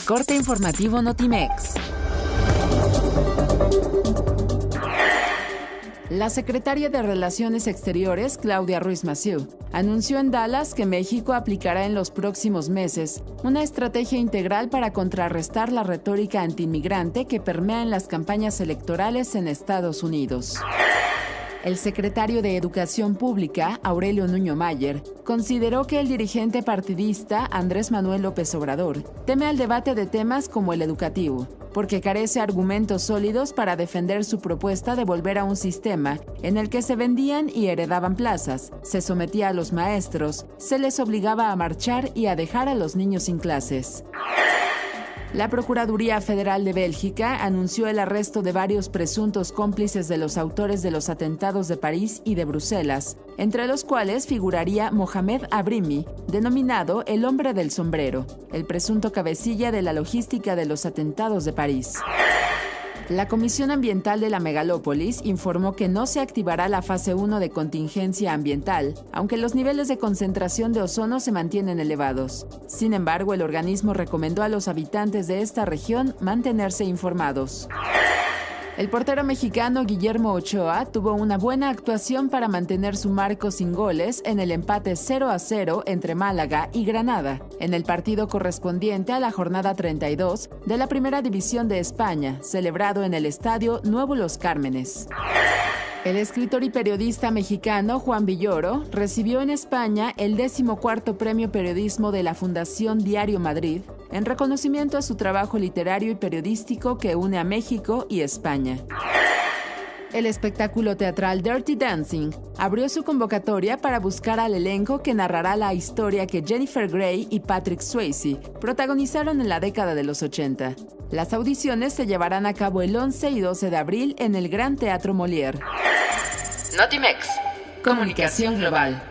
Corte informativo Notimex. La secretaria de Relaciones Exteriores, Claudia Ruiz Massieu, anunció en Dallas que México aplicará en los próximos meses una estrategia integral para contrarrestar la retórica antiinmigrante que permea en las campañas electorales en Estados Unidos. El secretario de Educación Pública, Aurelio Nuño Mayer, consideró que el dirigente partidista Andrés Manuel López Obrador teme al debate de temas como el educativo, porque carece argumentos sólidos para defender su propuesta de volver a un sistema en el que se vendían y heredaban plazas, se sometía a los maestros, se les obligaba a marchar y a dejar a los niños sin clases. La Procuraduría Federal de Bélgica anunció el arresto de varios presuntos cómplices de los autores de los atentados de París y de Bruselas, entre los cuales figuraría Mohamed Abrimi, denominado el Hombre del Sombrero, el presunto cabecilla de la logística de los atentados de París. La Comisión Ambiental de la Megalópolis informó que no se activará la fase 1 de contingencia ambiental, aunque los niveles de concentración de ozono se mantienen elevados. Sin embargo, el organismo recomendó a los habitantes de esta región mantenerse informados. El portero mexicano Guillermo Ochoa tuvo una buena actuación para mantener su marco sin goles en el empate 0-0 entre Málaga y Granada, en el partido correspondiente a la jornada 32 de la Primera División de España, celebrado en el Estadio Nuevo Los Cármenes. El escritor y periodista mexicano Juan Villoro recibió en España el 14º Premio Periodismo de la Fundación Diario Madrid, en reconocimiento a su trabajo literario y periodístico que une a México y España. El espectáculo teatral Dirty Dancing abrió su convocatoria para buscar al elenco que narrará la historia que Jennifer Grey y Patrick Swayze protagonizaron en la década de los 80. Las audiciones se llevarán a cabo el 11 y 12 de abril en el Gran Teatro Molière. Notimex. Comunicación global.